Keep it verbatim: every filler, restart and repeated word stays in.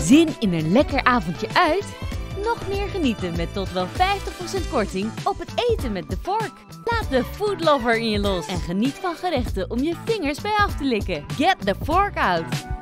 Zin in een lekker avondje uit? Nog meer genieten met tot wel vijftig procent korting op het eten met The Fork. Laat de foodlover in je los en geniet van gerechten om je vingers bij af te likken. Get The Fork out!